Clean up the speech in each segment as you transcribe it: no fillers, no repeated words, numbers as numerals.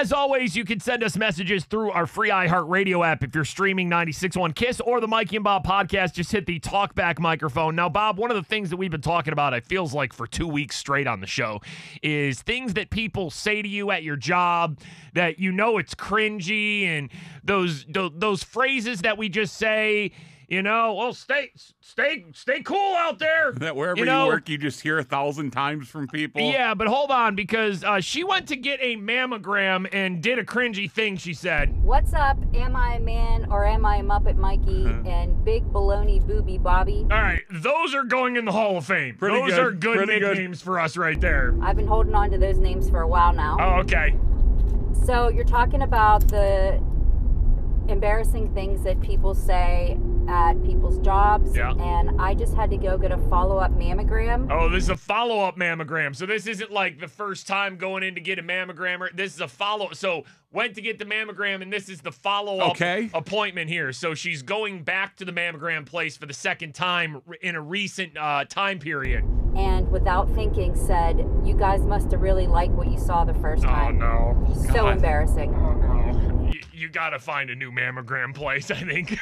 As always, you can send us messages through our free iHeartRadio app if you're streaming 96.1 KISS or the Mikey and Bob podcast. Just hit the talkback microphone. Now, Bob, one of the things that we've been talking about, it feels like for 2 weeks straight on the show, is things that people say to you at your job that you know it's cringy, and those phrases that we just say. Well, stay cool out there. That wherever you work, you just hear 1,000 times from people. Yeah, but hold on, because she went to get a mammogram and did a cringy thing, she said. What's up? Am I a man or am I a Muppet Mikey and Big Baloney Booby Bobby? All right, those are going in the Hall of Fame. Those are good nicknames for us right there. I've been holding on to those names for a while now. Oh, okay. So you're talking about the embarrassing things that people say at people's jobs, and I just had to go get a follow-up mammogram. Oh, this is a follow-up mammogram. So this isn't like the first time going in to get a mammogram. This is a follow-up. So went to get the mammogram, and this is the follow-up appointment here. So she's going back to the mammogram place for the second time in a recent time period. And without thinking said, you guys must have really liked what you saw the first time. Oh, no. So embarrassing. Oh, no. You got to find a new mammogram place, I think.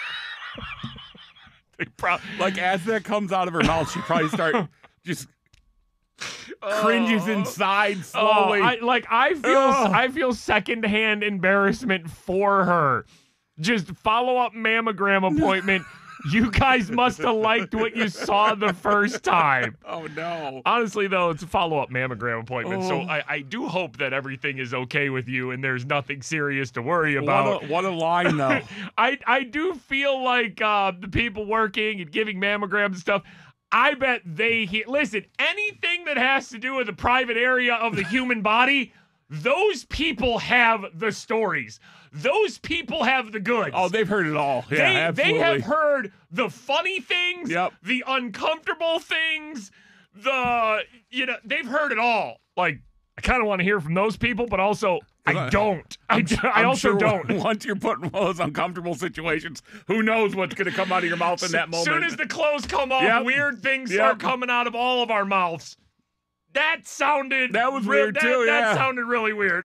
Like, as that comes out of her mouth, she probably start just cringes inside slowly. I feel secondhand embarrassment for her. Just follow-up mammogram appointment. You guys must have liked what you saw the first time. Oh, no. Honestly, though, it's a follow-up mammogram appointment, so I do hope that everything is okay with you and there's nothing serious to worry about. What a line, though. I do feel like the people working and giving mammograms and stuff, I bet listen, anything that has to do with the private area of the human body, those people have the stories. Those people have the goods. Oh, they've heard it all. Yeah, absolutely. They have heard the funny things, the uncomfortable things, they've heard it all. Like, I kind of want to hear from those people, but also I don't. I also don't. Once you're put in one of those uncomfortable situations, who knows what's going to come out of your mouth in that moment. As soon as the clothes come off, weird things start coming out of all of our mouths. That was weird, too, yeah. That sounded really weird.